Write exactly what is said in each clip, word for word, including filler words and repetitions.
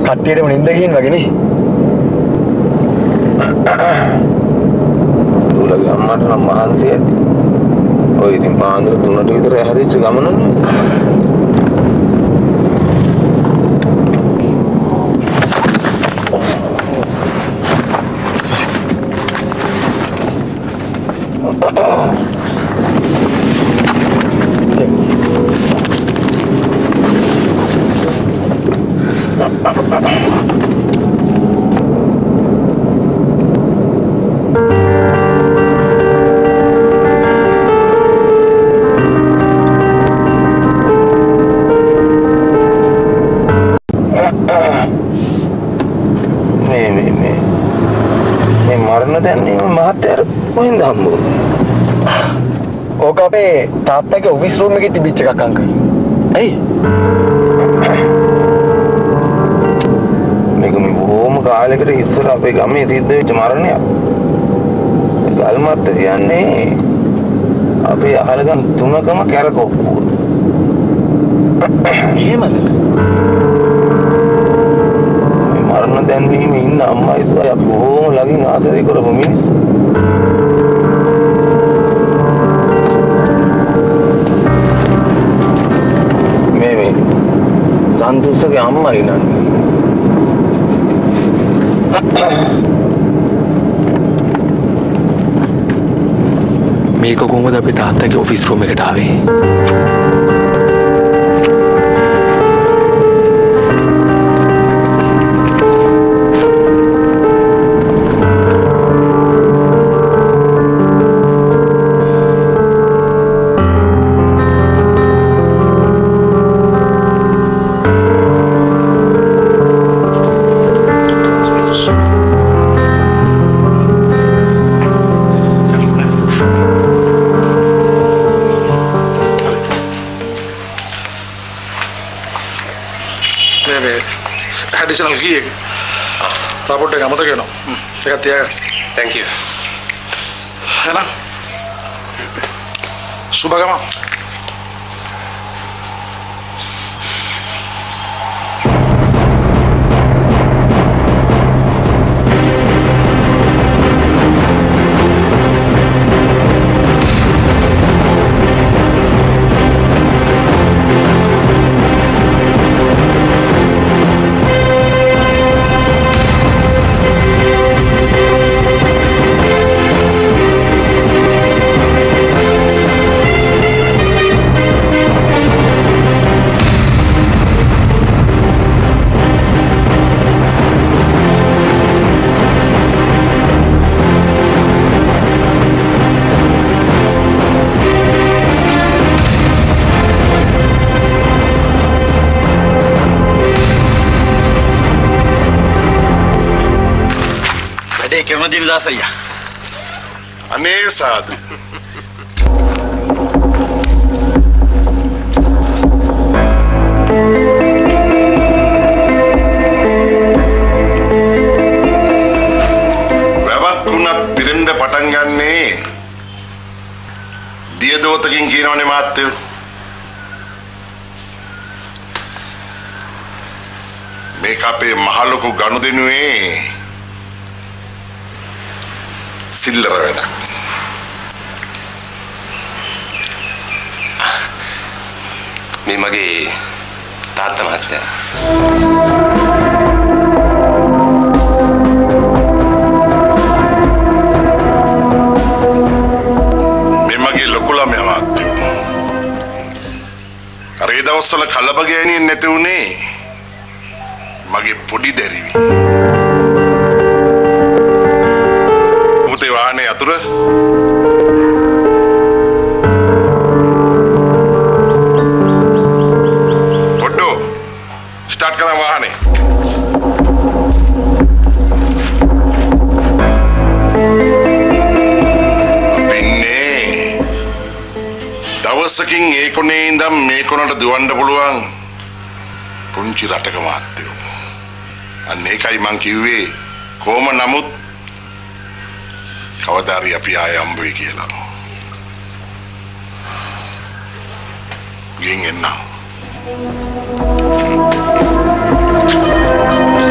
කට්ටියටම නිින්ද ගින් වගේ නේ. දුලගේ අම්මට නම් මහන්සි ඇති. ඔය ඉතින් පාන්දර තුනට විතර හැරිච්ච ගමනනේ. ඕක අපේ තාත්තගේ ඔෆිස් රූම් එකේ තිබිච්ච එකක් අංකල්. ඇයි? මේක මේ බොහොම කාලයකට ඉස්සර අපේ ගමේ සිද්ධ වෙච්ච මරණයක්. ගල්මත් කියන්නේ අපේ අහලගම් තුනකම කැරකොප්පුව. එහෙමද? මේ මරණ දැන්වීමේ ඉන්න අම්මයි දුවයි බොහොම ළඟින් ආශ්‍රය කරපු මිනිස්සු. සන්තුෂ්ගේ අම්මයි නං. මේක කොහොමද අපේ තාත්තගේ ඔෆිස් රූම් එකට ආවේ? additional key එක. තාපොට් එක අමතක වෙනවා. හ්ම්. ඒකත් තියාගන්න. Thank you. එහෙනම්. සුබගම. Kemadini dasaya. අනේ සාදු. වැවක් වුණත් පිරෙන්න පටන් ගන්නේ දියදෝතකින් කියනවනේ මාත්‍යෝ. මේක අපේ මහලොකු ගනුදෙනුවේ සිල්ලර වැඩක්. මේ මගේ තාත්තා මහත්තයා. මේ මගේ ලොකු ළමයා මහත්තයෝ. අර ඒ දවස්වල කලබගෑනියෙන් නැති උනේ මගේ පොඩි දැරිවි. වාහනේ අතුර පොඩ්ඩෝ ස්ටාර්ට් කරන වාහනේ. අපින්නේ දවසකින් ඒ කොනේ ඉඳන් මේ කොනට දුවන්න පුළුවන් පුංචි රටක මාත්‍යෝ. අන්න ඒකයි මං කිව්වේ කොහොම නමුත් කවදාරි අපි ආය හම්බුයි කියලා. ගින් එන්න.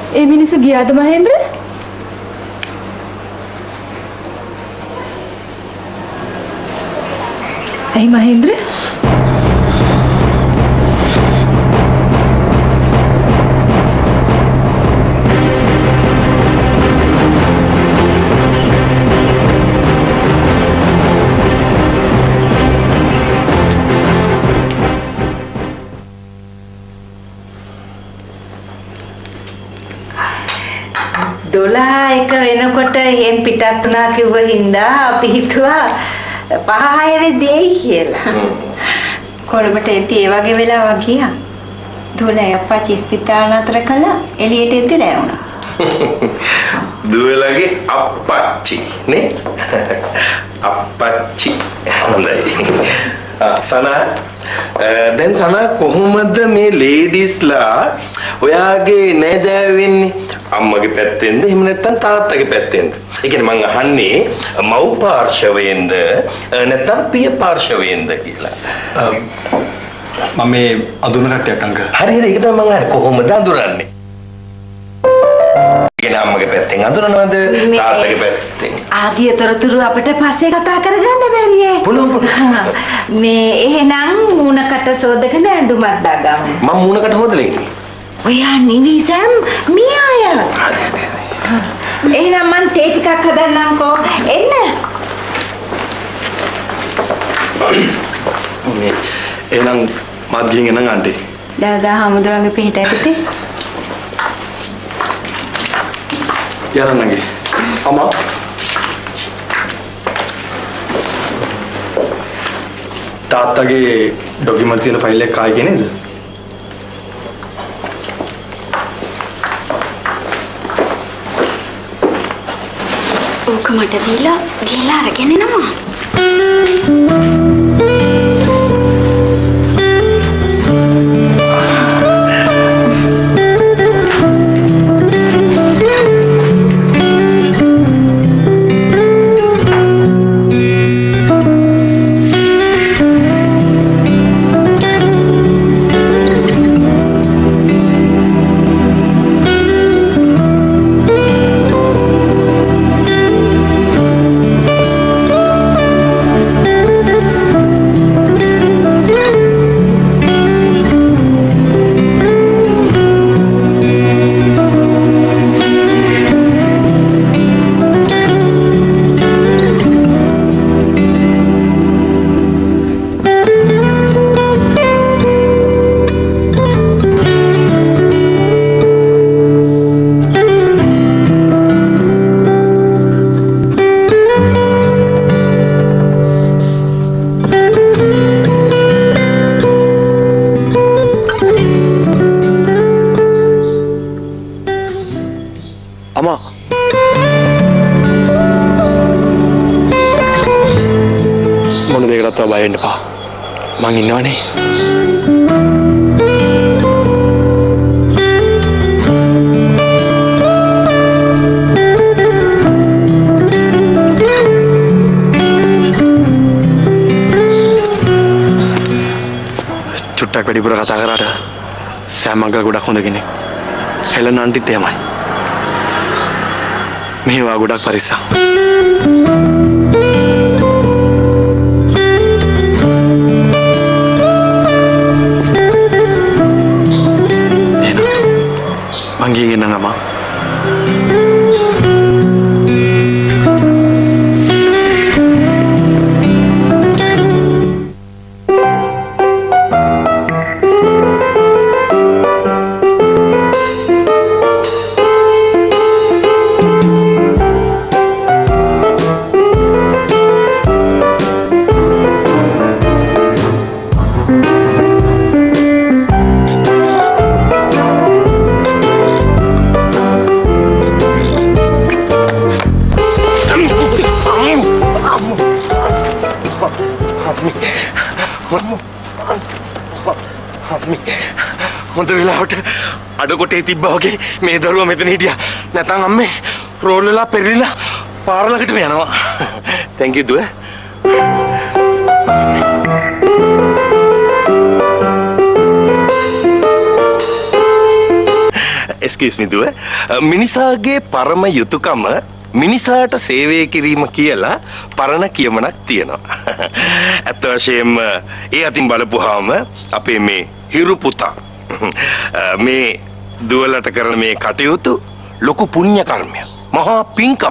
ඒ මිනිස්සු ගියාද මහේන්ද්‍ර? ඇයි මහේන්ද්‍ර? දොළහ එක වෙනකොට එහෙන් පිටත් වුණා කිව්ව හින්දා අපි හිතුවා පහ හය වෙද්දී කියලා. කොළඹට එද්දි ඒ වගේ වෙලාවක් ගියා. දොළහ අප්පච්චි ස්පිතාල නතර කළා. එළියට එද්දි ලෑ වුණා. දුවලගේ අප්පච්චි නේ? අප්පච්චි. හොඳයි. සනා දැන් සනා කොහොමද මේ ලේඩිස්ලා ඔයාගේ නෑදෑයෝ වෙන්නේ? අම්මගේ පැත්තෙන්ද එහෙම නැත්නම් තාත්තගේ පැත්තෙන්ද? ඒ කියන්නේ මං අහන්නේ මව් පාර්ශවයෙන්ද නැත්නම් පිය පාර්ශවයෙන්ද කියලා. මම මේ අඳුන කට්ටියක් අංක. හරි හරි ඒක තමයි මං අහන්නේ කොහොමද අඳුරන්නේ? කියන්නේ අම්මගේ පැත්තෙන් අඳුරනවද තාත්තගේ පැත්තෙන්? ආදිය තොරතුරු අපිට පස්සේ කතා කරගන්න බැරියේ. පුළුවන් පුළුවන්. මේ එහෙනම් මූණකට සෝදගෙන ඇඳුමක් දාගමු. මම මූණකට හොදලා ඉන්නේ. ඔයා නිවිසම් මියාය. එහෙනම් මං තේ ටිකක් හදන්නම්කෝ. එන්න. මේ එහෙනම් මද්දියෙන් එනං ආන්ටි. දවදා හමුදුරන්ගේ පිට ඇතුතේ. යන්නගේ. අම්මා. තාත්තගේ ડોකියුමන්ට්ස් තියෙන ෆයිල් එක කායි නේද? ඕක මට දීලා ගිහලා අරගෙන එනවා. බයෙන් එපා. මං ඉන්නවනේ. චුට්ටක් වැඩිපුර කතා කරාට සෑම් අංකල් ගොඩක් හොඳ කෙනෙක්. හෙලන් ආන්ටිත් එහෙමයි. මේවා ගොඩක් පරිස්සම්. Manggingin na nga, Ma. හොඳ වෙලාවට අඩකොටේ තිබ්බා වගේ මේ දරුවා මෙතන හිටියා. නැත්නම් අම්මේ රෝල් වෙලා පෙරලිලා පාර ළඟටම යනවා. Thank you දුව. excuse me දුව. මිනිසාගේ පරම යුතුයකම මිනිසාට සේවය කිරීම කියලා පරණ කියමනක් තියෙනවා. ඇත්ත වශයෙන්ම ඒ අතින් බලපුවාම අපේ මේ හිරු පුතා මේ දුවලට කරන මේ කටයුතු ලොකු පුණ්‍ය කර්මයක්. මහා පින්කමක්.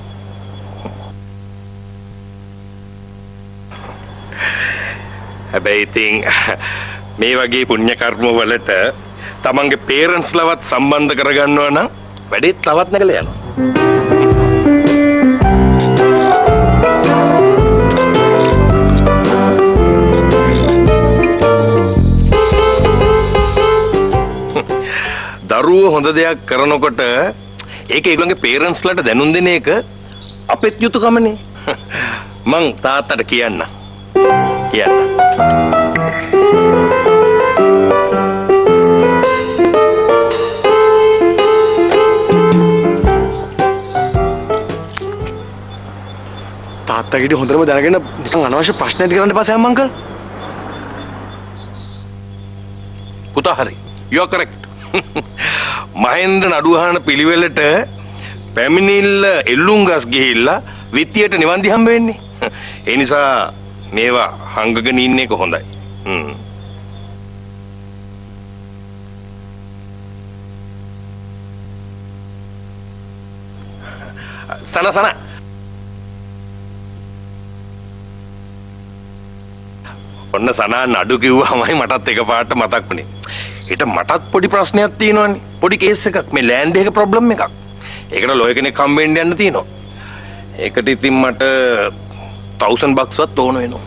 හැබැයි ඉතින් මේ වගේ පුණ්‍ය කර්ම වලට තමන්ගේ පේරන්ට්ස් ලවත් සම්බන්ධ කරගන්නවා නම් වැඩේ තවත් නැගලා යනවා. දරුවෝ හොඳ දෙයක් කරනකොට ඒක ඒගොල්ලන්ගේ පේරන්ට්ස්ලාට දැනුම් දෙන එක අපෙත් යුතුයකමනේ. මං තාත්තට කියන්න. කියන්න. තාත්තගෙට හොඳටම දැනගෙන නිකන් අනවශ්‍ය ප්‍රශ්න ඇති කරන්න එපා සෑම් අංකල්. පුතා හරි. You are correct. මහෙන්ද්‍ර නඩුහාන පිළිවෙලට පැමිණිල්ල එල්ලුම්ගස් ගිහිල්ලා විත්තියට නිවන් දි හම්බ වෙන්නේ. ඒ නිසා මේවා හංගගෙන ඉන්න එක හොඳයි. හ්ම්. සන සන ඔන්න සනා නඩු කිව්වමයි මටත් එකපාරට මතක් වුණේ. ඊට මටත් පොඩි ප්‍රශ්නයක් තියෙනවානේ. පොඩි කේස් එකක්. මේ ලෑන්ඩ් එක ප්‍රොබ්ලම් එකක්. ඒකට ලෝය කෙනෙක් හම්බෙන්න යන්න තියෙනවා. ඒකට ඉතින් මට thousand bucks වත් ඕන වෙනවා.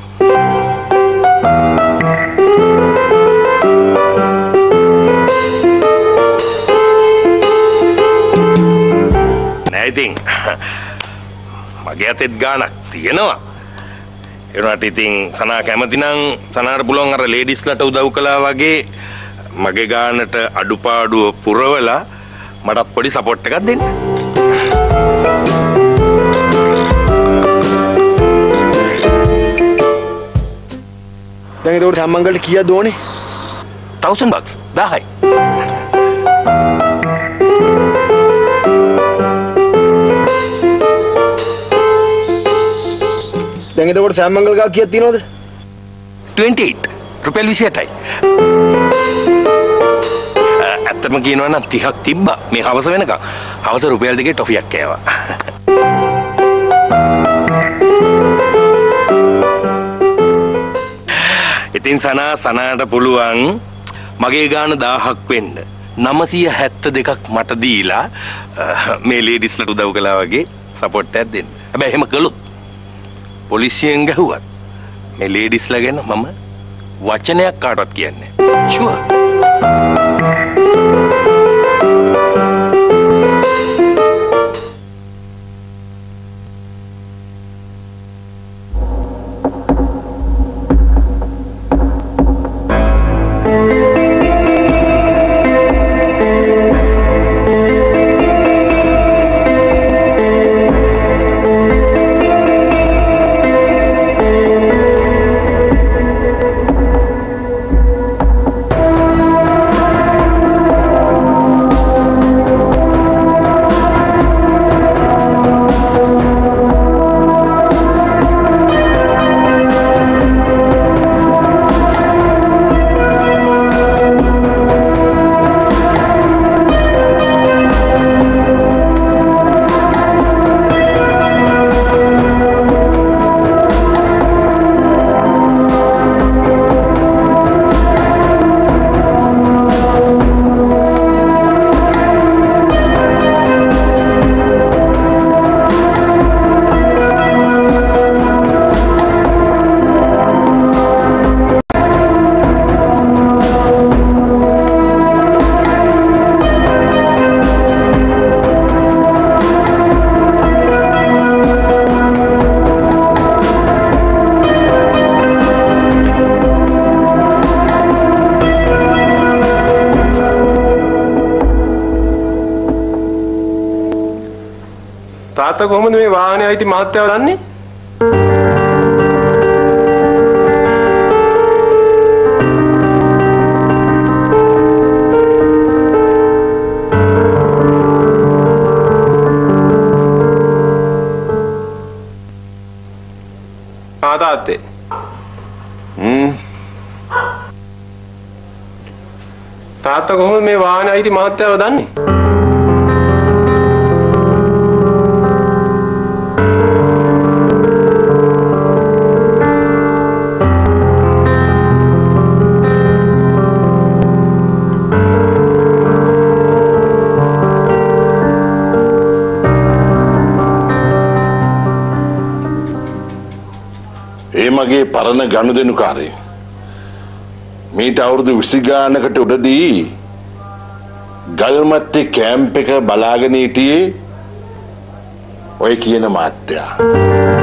නෑ ඉතින් මගේ අතෙත් ගාණක් තියෙනවා. ඒනට ඉතින් සනා කැමති නම් සනාට පුළුවන් අර ලේඩිස්ලට උදව් කළා වගේ මගේ ගානට අඩුපාඩුව පුරවලා මටත් පොඩි සපෝට් එකක් දෙන්න. දැන් ඒකට සෑම් අංකල්ට කීයද ඕනේ? thousand bucks. දහයි. දැන් ඒකට සෑම් අංකල් ගාව කීයක් තියෙනවද? twenty-eight. රුපියල් විසිඅටයි. ඇත්තම කියනවා නම් තිහක් තිබ්බා මේ හවස වෙනකම්. හවස රුපියල් දෙකේ ටොෆියක් කෑවා. ඉතින් සනා සනාට පුළුවන් මගේ ගාන දහයක් වෙන්න නවසිය හැත්තෑ දෙකක් මට දීලා මේ ලේඩිස්ලට උදව් කළා වගේ සපෝට් එකක් දෙන්න. හැබැයි එහෙම කළොත් පොලිසියෙන් ගැහුවත් මේ ලේඩිස්ලා ගැන මම වචනයක් කාටවත් කියන්නේ නැහැ. ෂුවර්. තාත්තා කොහොමද මේ වාහනේ අයිති මහත්තයාව දන්නේ? තාත්තේ. හ්ම්. තාත්තා කොහොමද මේ වාහනේ අයිති මහත්තයාව දන්නේ? ඒ මගේ පරණ ගනුදෙනුකාරේ. මීට අවුරුදු විසි ගානකට උඩදී ගල්මත්තේ කැම්ප් එක බලාගෙන හිටියේ ඔය කියන මාත්‍යා.